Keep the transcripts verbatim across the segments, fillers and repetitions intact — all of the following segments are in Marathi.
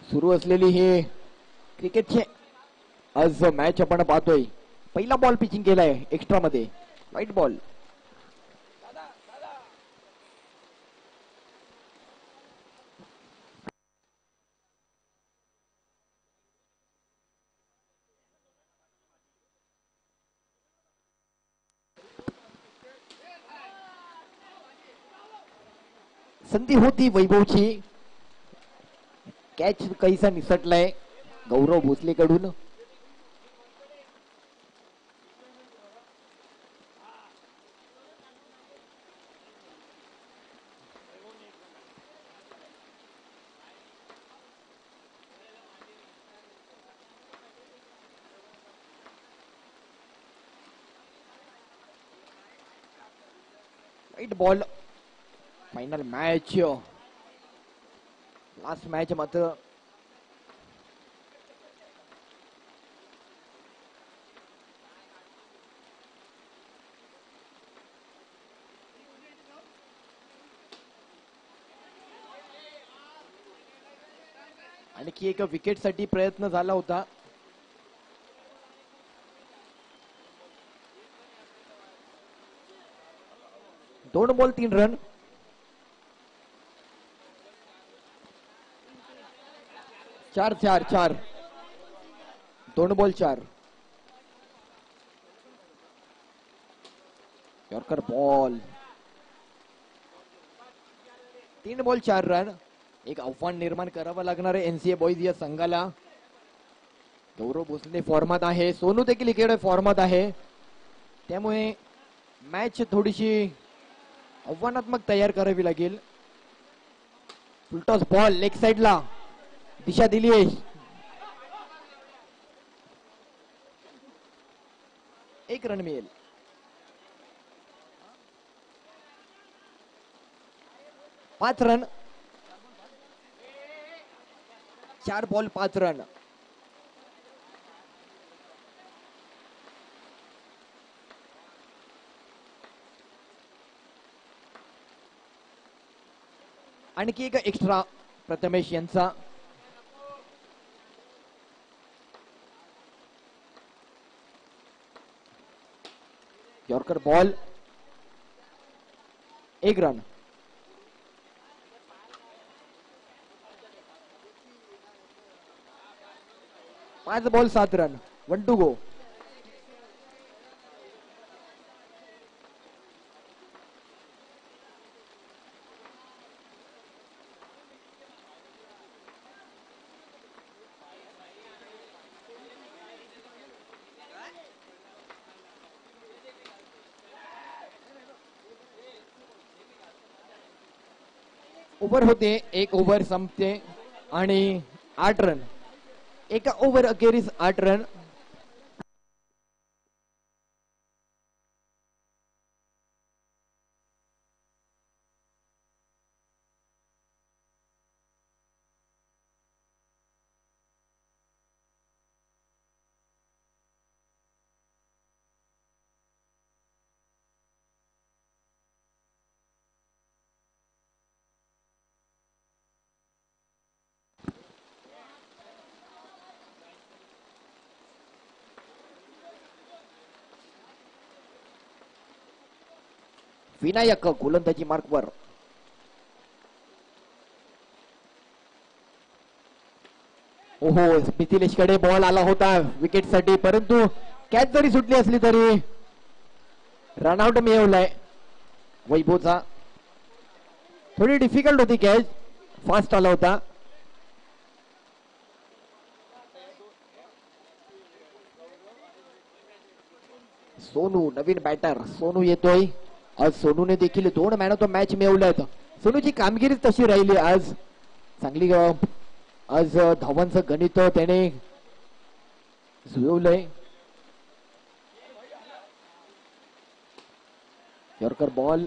सुरू असलेली ही क्रिकेटची आज मॅच आपण पाहतोय. पहिला बॉल पिचिंग केलाय एक्स्ट्रा मध्ये, व्हाईट बॉल. संधी होती वैभवची, कॅच कैसा निसटलाय गौरव भोसले कडून. White ball. Final match, last match मात्र आणखी एक विकेट साठी प्रयत्न झाला होता. दोन बॉल तीन रन. चार चार चार दोन बॉल चार. Yorker ball. तीन बॉल चार रन. एक आव्हान निर्माण करावं लागणार आहे एनसीए बॉईज या संघाला. गौरव भोसले फॉर्मात आहे, सोनू देखील इकडे फॉर्मात आहे, त्यामुळे मॅच थोडीशी आव्हानात्मक तयार करावी लागेल. फुलटॉस बॉल लेग साइडला दिशा दिली आहे. एक रन मिळेल. पाच रन. चार बॉल पाच रन. आणखी एक एक्स्ट्रा प्रथमेश यांचा. Yorker ball. एक रन. पाच बॉल सात run. One two go. Over होते, एक ओव्हर संपते आणि आठ रन. एका ओव्हर अखेरीस आठ रन. विनायक गोलंदाजी मार्कवर. ओहो, मिथिलेश कडे बॉल आला होता विकेट साठी, परंतु कॅच जरी सुटली असली तरी रनआउट मिळवलाय वैभवचा. थोडी डिफिकल्ट होती कॅच, फास्ट आला होता. सोनू नवीन बॅटर. सोनू येतोय आज. सोनूने देखील दोन मॅन ऑफ द मॅच मिळवल्यात. सोनूची कामगिरी तशी राहिली आज, चांगली. आज धावांचं गणित त्याने जुळवलंय. Yorker ball.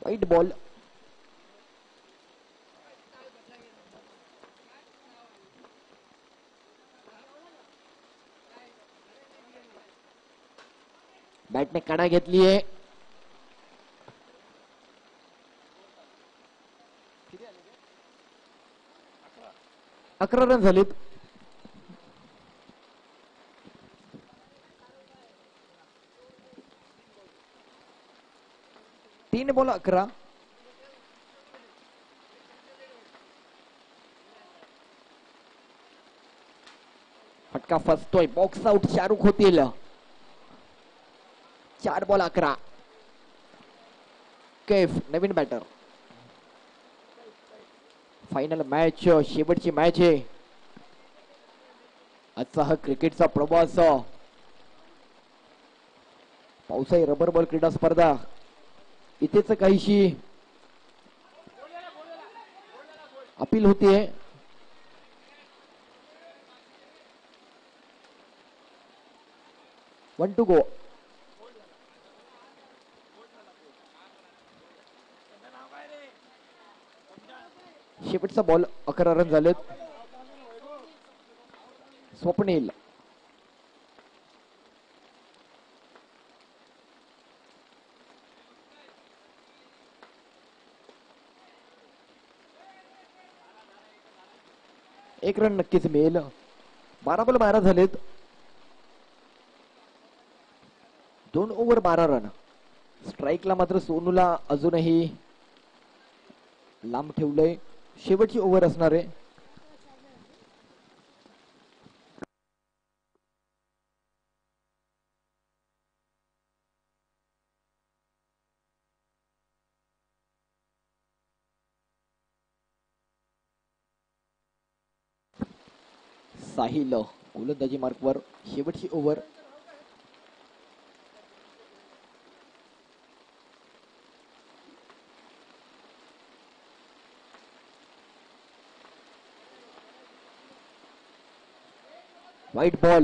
Wide ball. बॅटने काना घेतलीये. अकरा रन झालेत. तीन बॉल अकरा. फटका फसतोय. Box out. शाहरुख होतील. चार बॉल अकरा. कैफ नवीन बॅटर. फायनल मॅच, शेवटची मॅच आहे आजचा हा क्रिकेटचा प्रवास. पावसाळी रबर बॉल क्रीडा स्पर्धा इथेच काहीशी अपील होतीये. One two go. शेवटचा बॉल. अकरा रन झालेत. स्वप्नील. एक रन नक्कीच मिळेल. बारा बॉल बारा झालेत. दोन ओव्हर बारा रन. स्ट्राईकला मात्र सोनूला अजूनही लांब ठेवलंय. शेवटची ओव्हर असणार आहे. साहिल गोलंदाजी मार्कवर. शेवटची ओव्हर. White ball.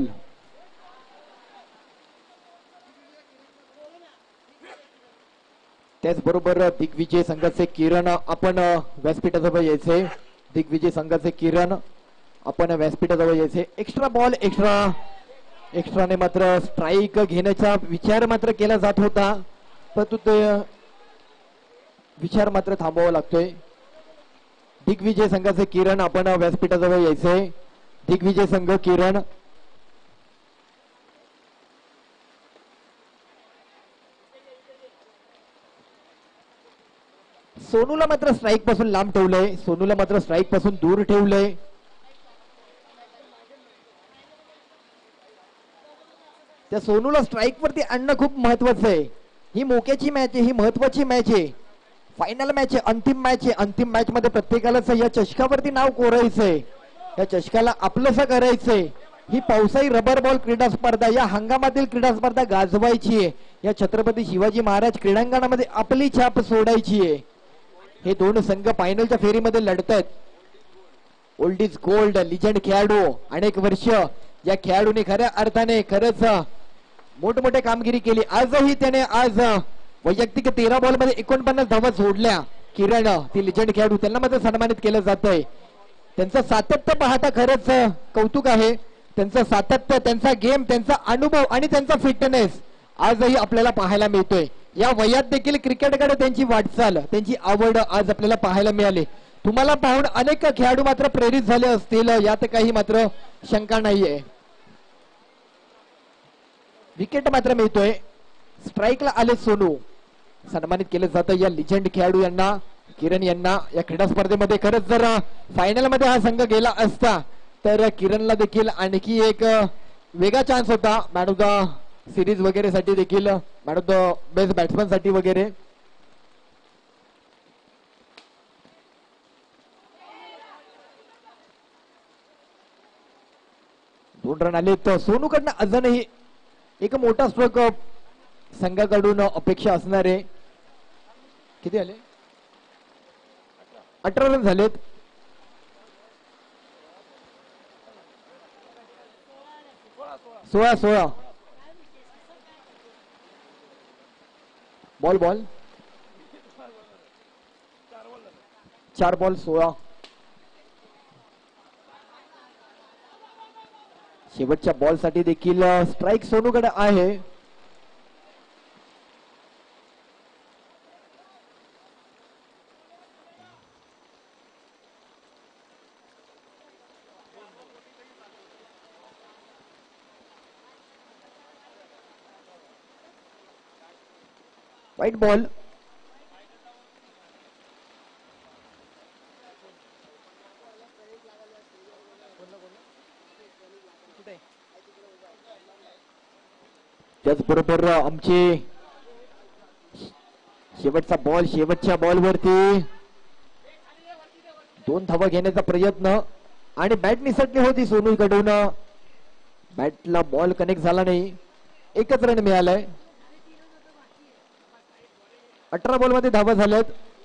त्याचबरोबर दिग्विजय संघाचे किरण आपण व्यासपीठाजवळ यायचे. दिग्विजय संघाचे किरण आपण व्यासपीठाजवळ यायचे. Extra ball. एक्स्ट्रा एक्स्ट्राने मात्र स्ट्राईक घेण्याचा विचार मात्र केला जात होता, परंतु ते विचार मात्र थांबवावा लागतोय. दिग्विजय संघाचे किरण आपण व्यासपीठाजवळ यायचे. दिग्विजय संघ किरण. सोनूला मात्र स्ट्राईक पासून लांब ठेवलंय. सोनूला मात्र स्ट्राईक पासून दूर ठेवलंय. त्या सोनूला स्ट्राईक वरती आणणं खूप महत्वाचं आहे. ही मोक्याची मॅच आहे. ही महत्वाची मॅच आहे. फायनल मॅच आहे. अंतिम मॅच आहे. अंतिम मॅच मध्ये प्रत्येकालाच या चषकावरती नाव कोरायचंय. या चषकाला आपलंसं करायचंय. ही पावसाळी रबर बॉल क्रीडा स्पर्धा, या हंगामातील क्रीडा स्पर्धा गाजवायची आहे. या छत्रपती शिवाजी महाराज क्रीडांगणामध्ये आपली छाप सोडायची आहे. हे दोन संघ फायनलच्या फेरीमध्ये लढतायत. Old is gold. लिजंड खेळाडू. अनेक वर्ष या खेळाडूने खऱ्या अर्थाने खरंच मोठमोठे कामगिरी केली. आजही त्याने आज वैयक्तिक तेरा बॉल मध्ये एकोणपन्नास धावा जोडल्या. किरण ती लिजंड खेळाडू, त्यांना मात्र सन्मानित केलं जात आहे. त्यांचं सातत्य पाहता खरंच कौतुक आहे. त्यांचं सातत्य, त्यांचा गेम, त्यांचा अनुभव आणि त्यांचा फिटनेस आजही आपल्याला पाहायला मिळतोय. या वयात देखील क्रिकेटकडे त्यांची वाटचाल, त्यांची आवड आज आपल्याला पाहायला मिळाली. तुम्हाला पाहून अनेक खेळाडू मात्र प्रेरित झाले असतील, यात काही मात्र शंका नाहीये. विकेट मात्र मिळतोय. स्ट्राईकला आले सोनू. सन्मानित केलं जातं या लिजंड खेळाडू यांना, किरण यांना. या क्रीडा स्पर्धेमध्ये खरंच जर फायनल मध्ये हा संघ गेला असता तर किरणला देखील आणखी एक वेगळा चान्स होता. मॅन ऑफ द सिरीज वगैरे साठी देखील, man of the best batsman साठी वगैरे. दोन रन आले. तर सोनूकडनं अजूनही एक मोठा स्ट्रोक संघाकडून अपेक्षा असणार आहे. किती आले? अठरा रन झालेत. सोळा सोळा. बॉल बॉल चार बॉल सोळा. शेवटच्या बॉल साठी देखील स्ट्राईक सोनूकडे आहे. White ball. त्याचबरोबर आमचे शेवटचा बॉल, शेवटच्या बॉल वरती दोन धावा घेण्याचा प्रयत्न आणि बॅट निसटली होती सोनू कडून. बॅटला बॉल कनेक्ट झाला नाही. एकच रन मिळालाय. अठरा बॉल मध्ये धावा झाल्यात.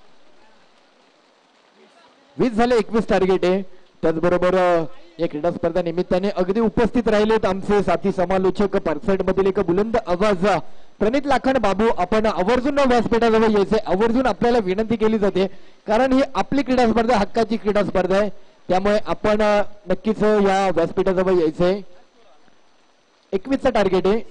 वीस झाले, एकवीस टार्गेट आहे. त्याचबरोबर या क्रीडा स्पर्धा निमित्ताने अगदी उपस्थित राहिलेत आमचे साथी समालोचक. पारसट मधील एक बुलंद आवाज प्रणित लाखन बाबू, आपण आवर्जून व्यासपीठाजवळ यायचे. आवर्जून आपल्याला विनंती केली जाते, कारण ही आपली क्रीडा स्पर्धा, हक्काची क्रीडा स्पर्धा आहे. त्यामुळे आपण नक्कीच या व्यासपीठाजवळ यायचंय. एकवीसचा टार्गेट आहे.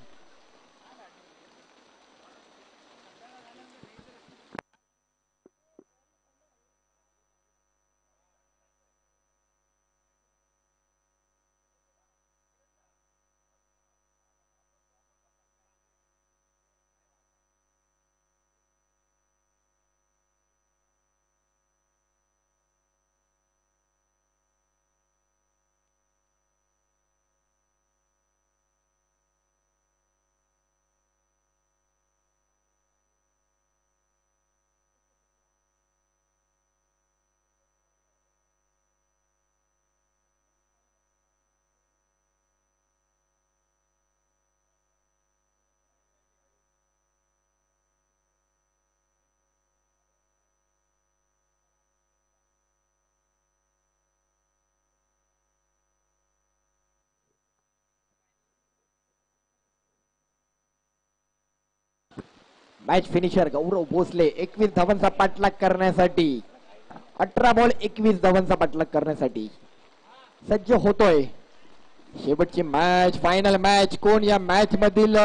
मॅच फिनिशर गौरव भोसले एकवीस धावांचा पाठलाग करण्यासाठी, अठरा बॉल एकवीस धावांचा पाठलाग करण्यासाठी सज्ज होतोय. शेवटची मॅच, फायनल मॅच. कोण या मॅच मधील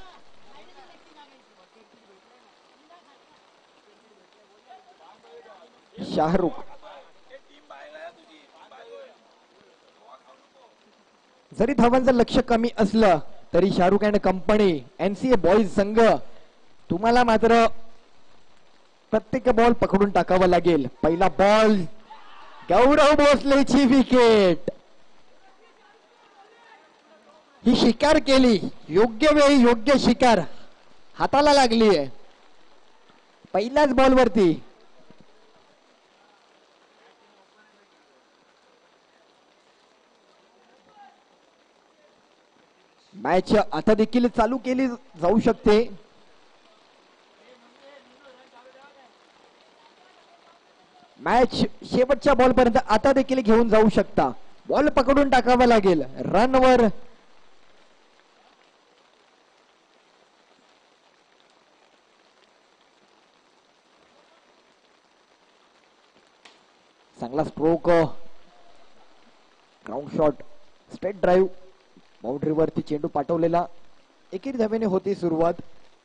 शाहरुख. जरी धावांचं लक्ष कमी असलं तरी Shahrukh and company, NCA boys संघ, तुम्हाला मात्र प्रत्येक बॉल पकडून टाकावा लागेल. पहिला बॉल, गौरव भोसलेची विकेट. ही शिकार केली, योग्य वेळी योग्य शिकार हाताला लागली आहे पहिल्याच बॉल वरती. मॅच आता देखील चालू केली जाऊ शकते. मॅच शेवटच्या बॉल पर्यंत आता देखील घेऊन जाऊ शकता. बॉल पकडून टाकावा लागेल. रनवर चांगला stroke, ground shot, straight drive, boundary वरती चेंडू पाठवलेला. एकेरी धावेने होती सुरुवात.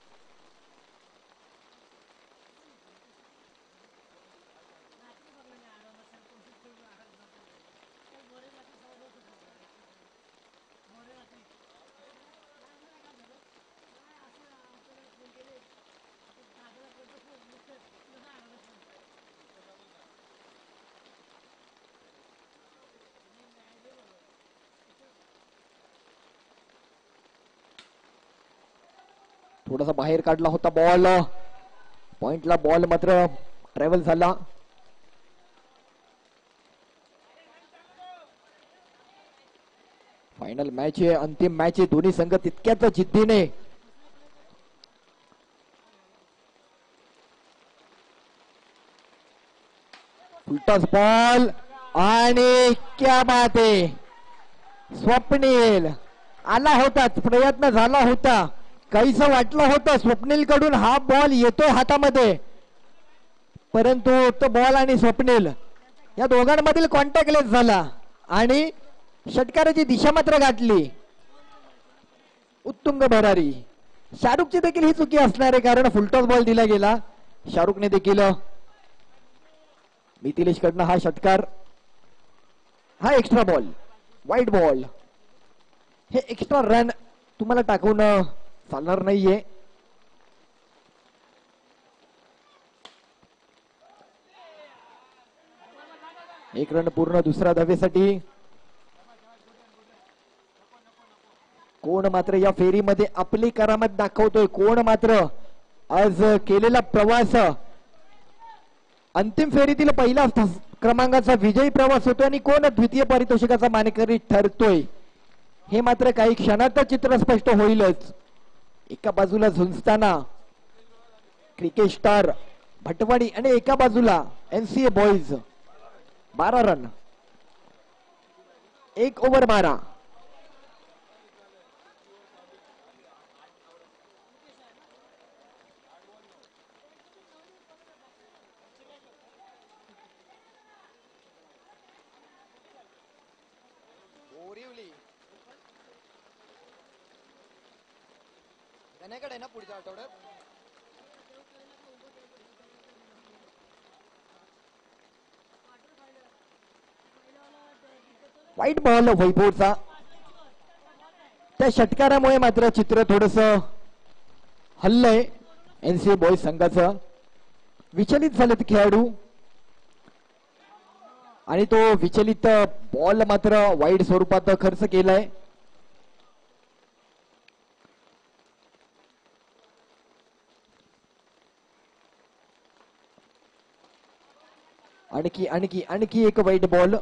थोडासा बाहेर काढला होता बॉल. पॉइंटला बॉल मात्र ट्रॅव्हल झाला. फायनल मॅच आहे, अंतिम मॅच आहे. दोन्ही संघ तितक्याच जिद्दीने फुलटॉस बॉल आणि क्या बात आहे. स्वप्नील आला होता, प्रयत्न झाला होता, काहीच वाटलं होतं स्वप्नील कडून हा बॉल येतोय हातामध्ये, परंतु तो बॉल आणि स्वप्नील या दोघांमधील कॉन्टॅक्ट लेस झाला आणि षटकाराची दिशा मात्र गाठली. उत्तुंग भरारी. शाहरुखची देखील ही चुकी असणार आहे कारण फुलटॉस बॉल दिला गेला. शाहरुखने देखील मिथिलेश कडनं हा षटकार, हा एक्स्ट्रा बॉल, वाईट बॉल. हे एक्स्ट्रा रन तुम्हाला टाकून चालणार नाहीये. एक रन पूर्ण दुसऱ्या धावेसाठी. कोण मात्र या फेरीमध्ये आपली करामत दाखवतोय, कोण मात्र आज केलेला प्रवास अंतिम फेरीतील पहिला क्रमांकाचा विजयी प्रवास होतो आणि कोण द्वितीय पारितोषिकाचा मानकरी ठरतोय हे मात्र काही क्षणात चित्र स्पष्ट होईलच. एका बाजूला झुंजताना क्रिकेट स्टार भटवाडी आणि एका बाजूला एनसीए बॉईज. बारा रन, एक ओव्हर बारा. गण्याकडे ना पुढच्या आठवड्यात वाईट बॉल वैभवचा. त्या षटकारामुळे मात्र चित्र थोडस हल्लंय एनसीए बॉईज संघाचं. विचलित झालेत खेळाडू आणि तो विचलित बॉल मात्र वाईट स्वरूपात खर्च केलाय. आणखी आणखी आणखी एक वाईट बॉल.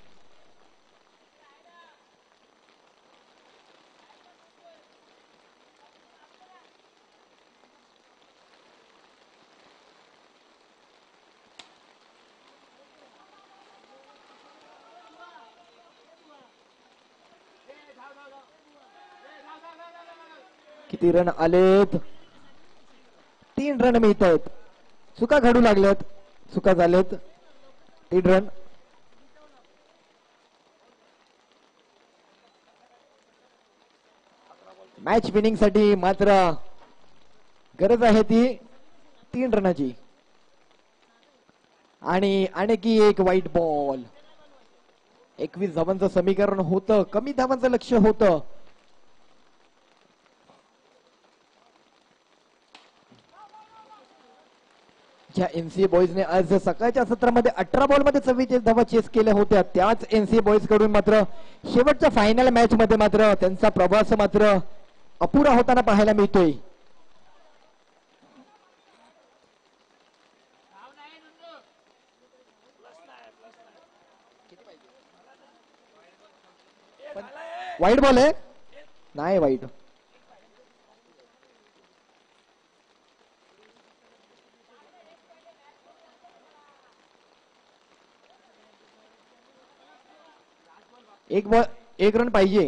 किती रन आलेत? तीन रन मिळत आहेत. चुका घडू लागल्यात, चुका झाल्यात. तीन रन. मॅच विनिंग साठी मात्र गरज आहे ती तीन रनाची. आणि आणखी एक वाईट बॉल. एकवीस धावांचं समीकरण होतं, कमी धावांचं लक्ष होतं. ज्या एनसीए बॉईजने आज सकाळच्या सत्रामध्ये अठरा बॉल मध्ये चव्वेचाळीस धावा चेस केल्या होत्या, त्याच एनसीए बॉईज कडून मात्र शेवटच्या फायनल मॅच मध्ये मात्र त्यांचा प्रवास मात्र अपुरा होताना पाहायला मिळतोय. वाईट बॉल आहे, नाही वाईट. एक बॉल, एक रन पाहिजे.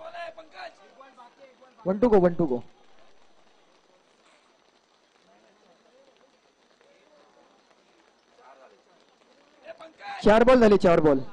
One two go, one two go. चार बॉल झाले, चार बॉल.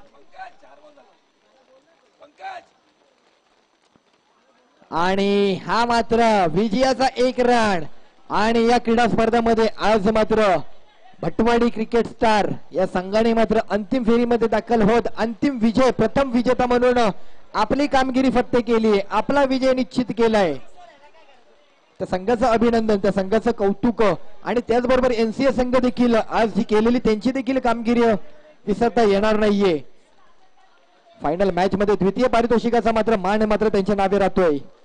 आणि हा मात्र विजयाचा एक रन. आणि या क्रीडा स्पर्धेमध्ये आज मात्र भटवाडी क्रिकेट स्टार या संघाने मात्र अंतिम फेरीमध्ये दाखल होत अंतिम विजय, प्रथम विजेता म्हणून आपली कामगिरी फत्त केली, आपला विजय निश्चित केलाय. त्या संघाचं अभिनंदन, त्या संघाचं कौतुक. आणि त्याचबरोबर एनसीए संघ देखील आज ही केलेली त्यांची देखील कामगिरी विसरता येणार नाहीये. फायनल मॅच मध्ये द्वितीय पारितोषिकाचा मात्र मान मात्र त्यांच्या नावे राहतोय.